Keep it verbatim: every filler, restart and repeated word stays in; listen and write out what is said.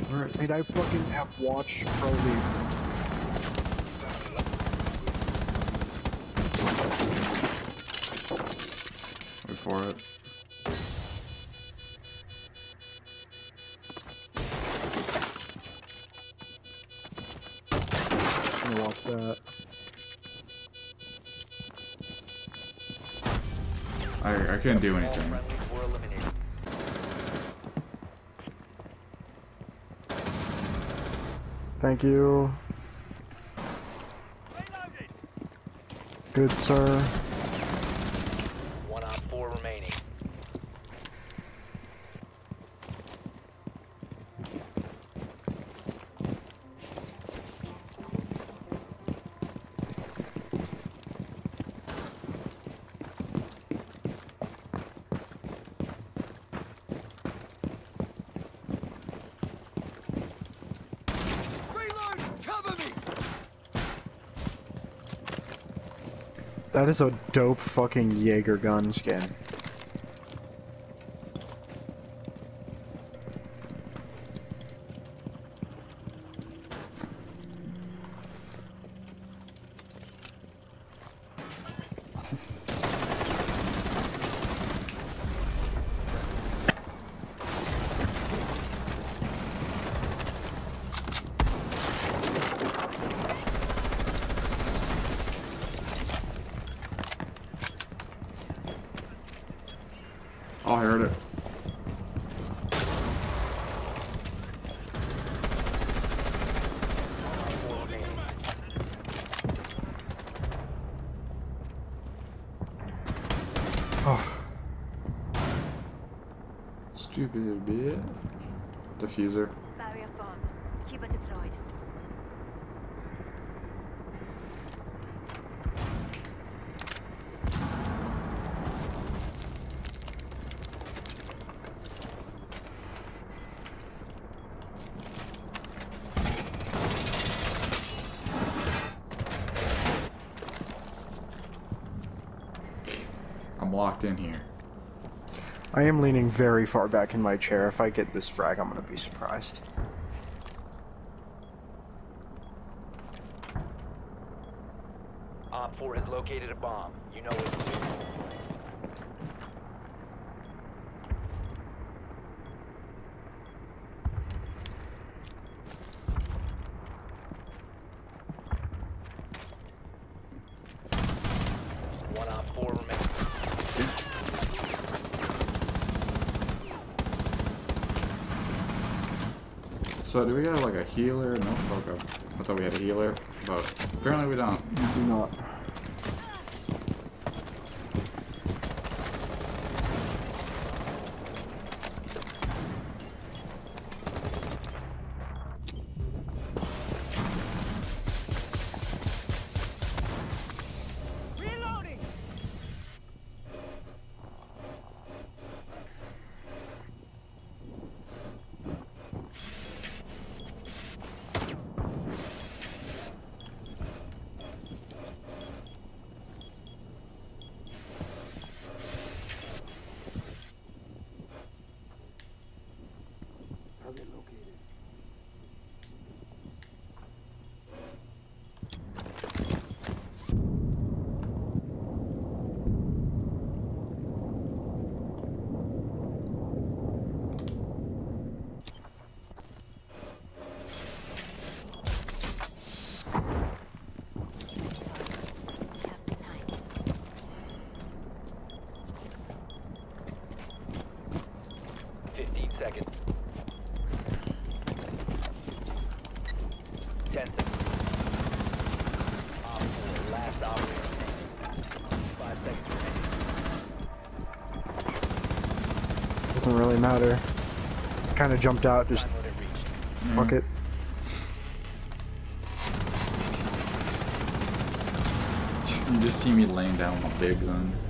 Alright. And I fucking have watched Pro League. Wait for it. I'm gonna watch that. I, I couldn't do anything. Thank you. Good sir. One on four remaining. That is a dope fucking Jaeger gun skin. Oh, I heard it. Oh. Stupid bitch. Diffuser. Barrier formed. Keep it deployed. I'm locked in here. I am leaning very far back in my chair. If I get this frag, I'm gonna be surprised. Op four has located a bomb. You know what to do. One op four remaining. So do we have like a healer? No, okay. I thought we had a healer, but apparently we don't. You do not. Reloading! Target located. Fifteen seconds. Ten seconds. Op four, last operator standing. Five seconds remaining. Doesn't really matter. Kind of jumped out. Just Time limit reached. fuck it. You just see me laying down with a big gun.